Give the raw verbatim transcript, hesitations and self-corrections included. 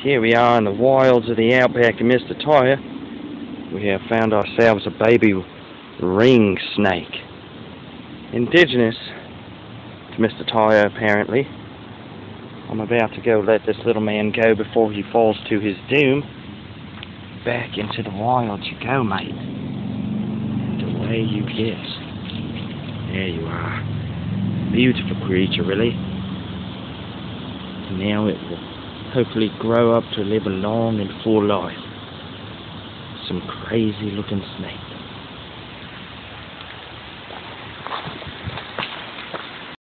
Here we are in the wilds of the outback of Mister Tyre. We have found ourselves a baby ring snake. Indigenous to Mister Tyre, apparently. I'm about to go let this little man go before he falls to his doom. Back into the wild you go, mate. And away you get. There you are. Beautiful creature, really. Now it will hopefully grow up to live a long and full life. Some crazy looking snake.